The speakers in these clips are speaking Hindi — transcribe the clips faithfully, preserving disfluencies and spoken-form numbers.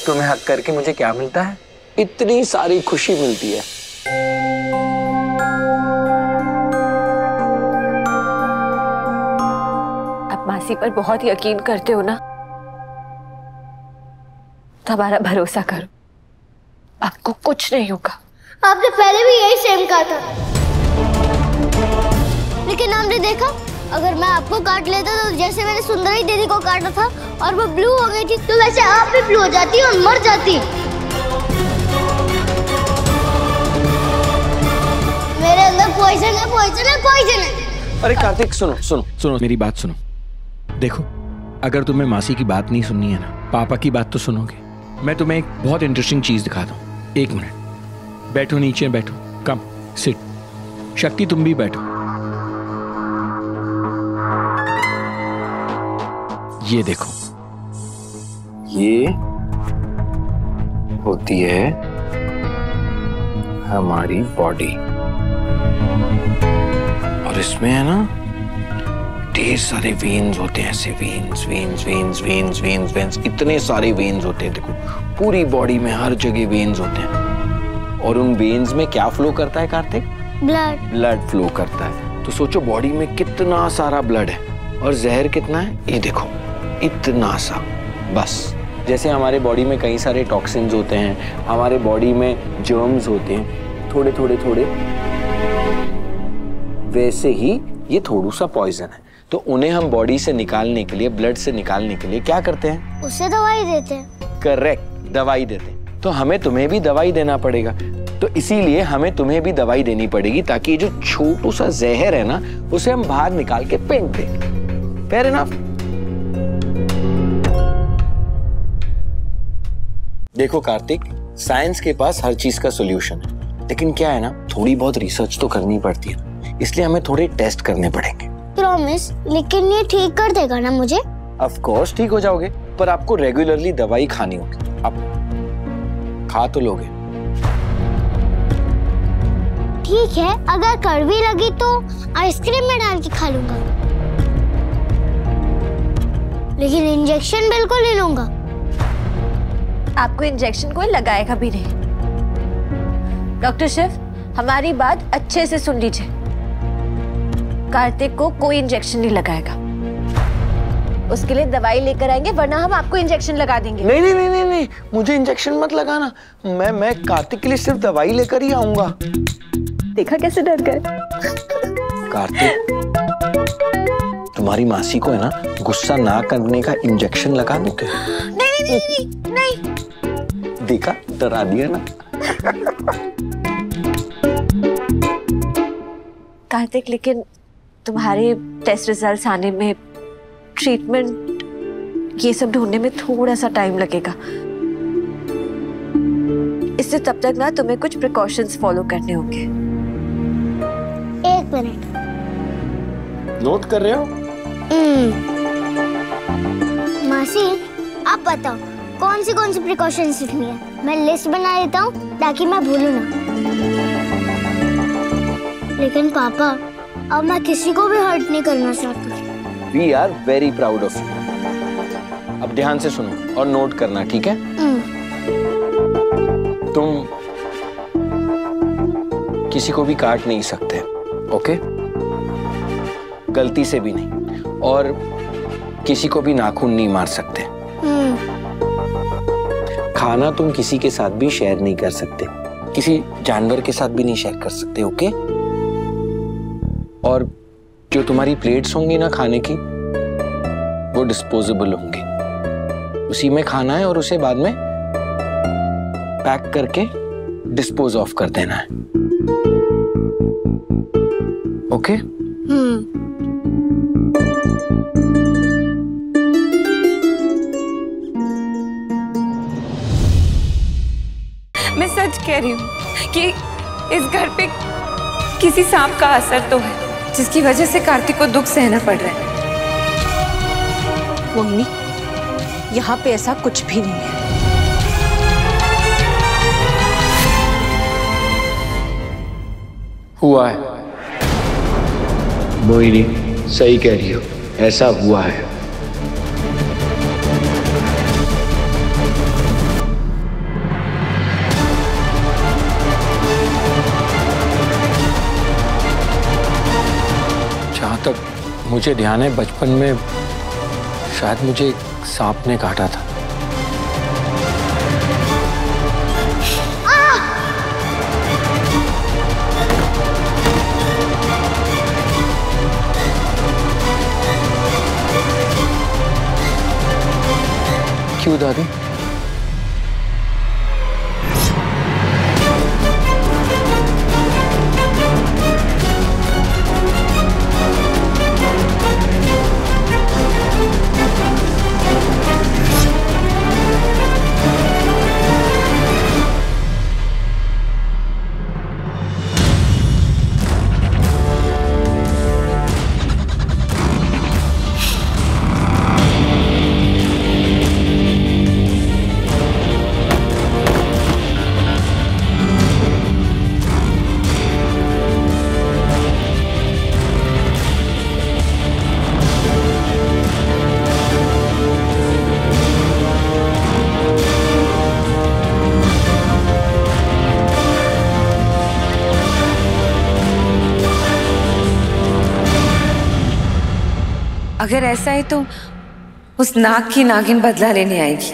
तुम्हें हक करके मुझे क्या मिलता है? इतनी सारी खुशी मिलती है। आप मासी पर बहुत यकीन करते हो ना, तो हमारा भरोसा करो, आपको कुछ नहीं होगा। आपने पहले भी यही सेम कहा था, लेकिन आपने देखा, अगर मैं आपको काट लेता तो जैसे मैंने सुंदरी दीदी को काटा था और वो ब्लू हो गई थी, तो वैसे आप भी ब्लू हो जाती और मर जाती। मेरे अंदर पॉइजन है, पॉइजन है, पॉइजन है। अरे कार्तिक सुनो सुनो सुनो मेरी बात सुनो। देखो, अगर तुम्हें मासी की बात नहीं सुननी है ना, पापा की बात तो सुनोगे। मैं तुम्हें एक बहुत इंटरेस्टिंग चीज दिखाता हूँ। एक मिनट, बैठो, नीचे बैठो, कम सिट। शक्ति तुम भी बैठो। ये देखो, ये होती है हमारी बॉडी, और इसमें है ना ढेर सारे वेन्स होते हैं, ऐसे veins veins veins veins veins veins इतने सारे वेन्स होते हैं। देखो, पूरी बॉडी में हर जगह वेन्स होते हैं, और उन वेन्स में क्या फ्लो करता है कार्तिक? ब्लड। ब्लड फ्लो करता है। तो सोचो बॉडी में कितना सारा ब्लड है, और जहर कितना है? ये देखो, इतना सा। बस जैसे हमारे बॉडी में कई सारे टॉक्सिन्स होते हैं, हमारे बॉडी में जर्म्स होते हैं थोड़े थोड़े थोड़े, वैसे ही ये थोड़ा सा पॉइजन है। तो उन्हें हम बॉडी से निकालने के लिए, ब्लड से निकालने के लिए क्या करते हैं? उसे दवाई देते हैं। करेक्ट, दवाई देते हैं। तो हमें तुम्हें भी दवाई देना पड़ेगा, तो इसीलिए हमें तुम्हें भी दवाई देनी पड़ेगी, ताकि जो छोटू सा जहर है ना, उसे हम बाहर निकाल के फेंक दें। Fair enough? देखो कार्तिक, साइंस के पास हर चीज का सॉल्यूशन है, लेकिन क्या है ना, थोड़ी बहुत रिसर्च तो करनी पड़ती है, इसलिए हमें थोड़े टेस्ट करने पड़ेंगे। प्रॉमिस? लेकिन ये ठीक कर देगा ना मुझे? ऑफ कोर्स ठीक हो जाओगे, पर आपको रेगुलरली दवाई खानी होगी। आप खा तो लोगे? ठीक है, अगर कड़वी लगी तो आइसक्रीम में डाल के खा लूंगा, लेकिन इंजेक्शन बिल्कुल नहीं लूंगा। आपको इंजेक्शन कोई लगाएगा भी नहीं। डॉक्टर शिव, हमारी बात अच्छे से सुन लीजिए। कार्तिक को कोई इंजेक्शन नहीं लगाएगा, उसके लिए दवाई लेकर आएंगे, वरना हम आपको इंजेक्शन लगा देंगे। नहीं नहीं नहीं नहीं, नहीं। मुझे इंजेक्शन मत लगाना, मैं मैं कार्तिक के लिए सिर्फ दवाई लेकर ही आऊंगा। देखा कैसे डर गए? कार्तिक, तुम्हारी मासी को है ना गुस्सा ना करने का इंजेक्शन लगा दूं क्या? नहीं नहीं नहीं नहीं। देखा, डरा दिया ना। कार्तिक, लेकिन तुम्हारे टेस्ट रिजल्ट्स आने में, ट्रीटमेंट, ये सब ढूंढने में थोड़ा सा टाइम लगेगा। इससे तब तक ना तुम्हें कुछ प्रिकॉशंस फॉलो करने होंगे। एक मिनट, नोट कर रहे हो? मासी, आप बताओ कौन सी कौन सी प्रिकॉशंस लिखनी है? मैं लिस्ट बना लेता हूँ ताकि मैं भूलूं ना। लेकिन पापा, अब मैं किसी को भी हर्ट नहीं करना चाहता। We are very proud of you. अब ध्यान से सुनो और नोट करना, ठीक है? तुम किसी को भी काट नहीं सकते, ओके? गलती से भी नहीं, और किसी को भी नाखून नहीं मार सकते। खाना तुम किसी के साथ भी शेयर नहीं कर सकते, किसी जानवर के साथ भी नहीं शेयर कर सकते, ओके? और जो तुम्हारी प्लेट्स होंगी ना खाने की, वो डिस्पोजेबल होंगी, उसी में खाना है और उसे बाद में पैक करके डिस्पोज ऑफ कर देना है, ओके? हम्म। मैं सच कह रही हूँ कि इस घर पे किसी सांप का असर तो है, जिसकी वजह से कार्तिक को दुख सहना पड़ रहा है। मम्मी, यहाँ पे ऐसा कुछ भी नहीं है। हुआ है मोहिनी, सही कह रही हो, ऐसा हुआ है। मुझे ध्यान है बचपन में शायद मुझे एक सांप ने काटा था। क्यों दादी? अगर ऐसा है तो उस नाग की नागिन बदला लेने आएगी।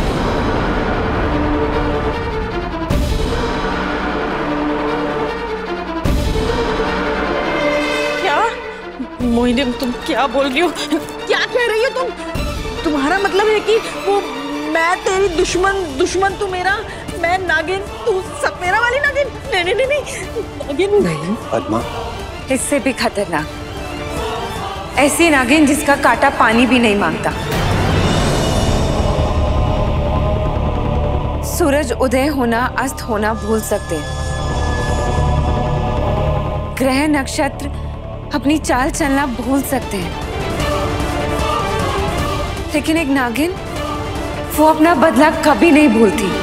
क्या मोहिनी, तुम क्या बोल रही हो? क्या कह रही हो तुम? तुम्हारा मतलब है कि वो मैं तेरी दुश्मन, दुश्मन तू मेरा, मैं नागिन तू सपेरा वाली नागिन? नहीं नहीं नहीं, नहीं नागिन नहीं। पद्मा, इससे भी खतरनाक ऐसी नागिन जिसका कांटा पानी भी नहीं मांगता। सूरज उदय होना अस्त होना भूल सकते हैं, ग्रह नक्षत्र अपनी चाल चलना भूल सकते हैं, लेकिन एक नागिन वो अपना बदला कभी नहीं भूलती।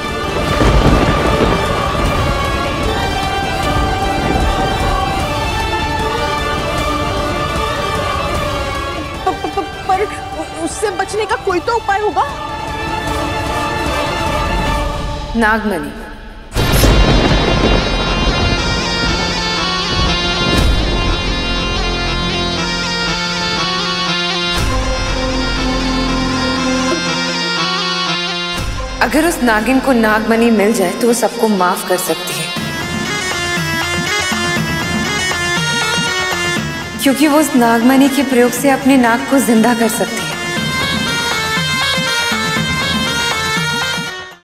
उससे बचने का कोई तो उपाय होगा। नागमणि। अगर उस नागिन को नागमणि मिल जाए तो वो सबको माफ कर सकती है, क्योंकि वो उस नागमणि के प्रयोग से अपने नाग को जिंदा कर सकती है।